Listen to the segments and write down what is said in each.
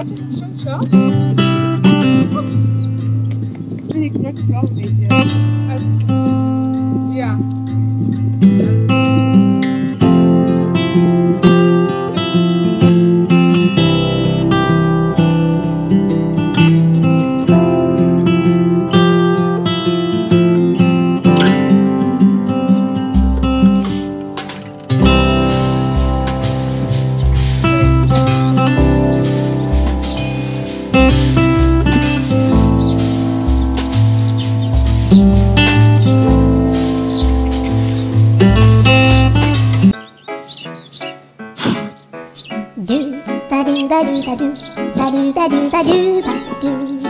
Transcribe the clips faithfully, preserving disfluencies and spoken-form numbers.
Zo zo. Die knakt wel een beetje uit. Ja. Do ba do ba do ba do ba do ba do ba do ba do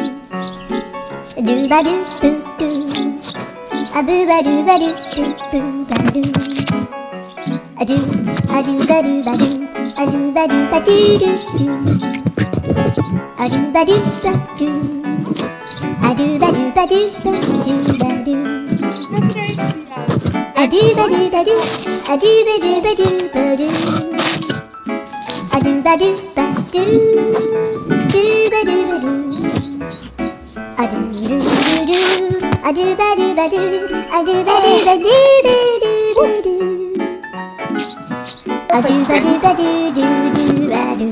do ba do boo do a boo ba do ba do boo boo ba do a do a do ba do ba do a do ba do ba do do do a do ba do ba do a do ba do ba do ba do ba do a do ba do ba do a do ba do ba do ba do a do ba do ba do do ba do ba do a do do do do a do ba do ba do a do ba do ba do ba do ba do a do ba do ba do do do ba do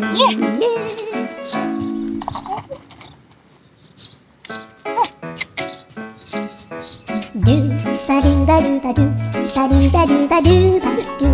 do ba do ba do ba do ba do ba do ba do ba do.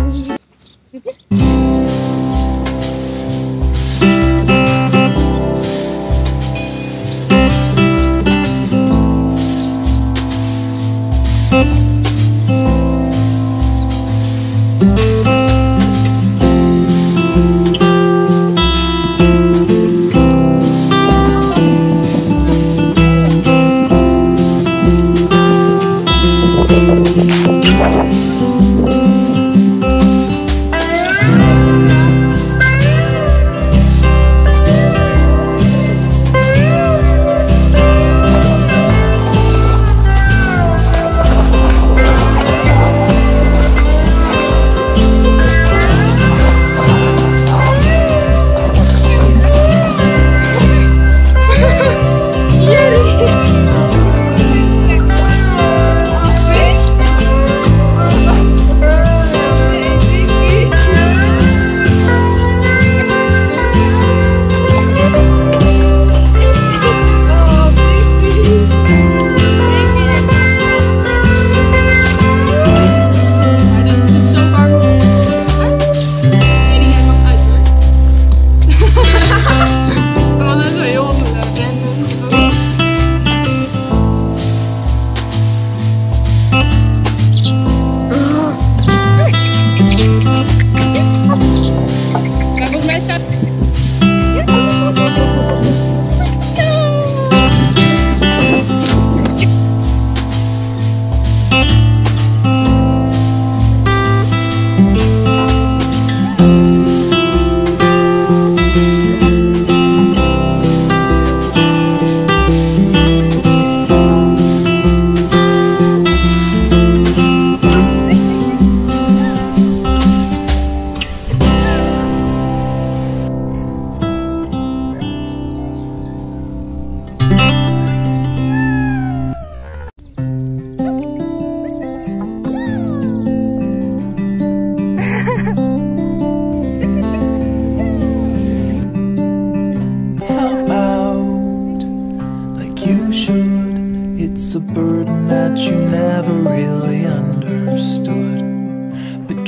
It's a burden that you never really understood. But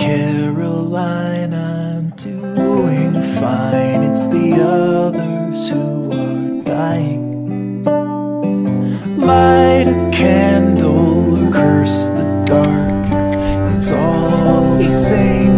Caroline, I'm doing fine. It's the others who are dying. Light a candle or curse the dark. It's all the same.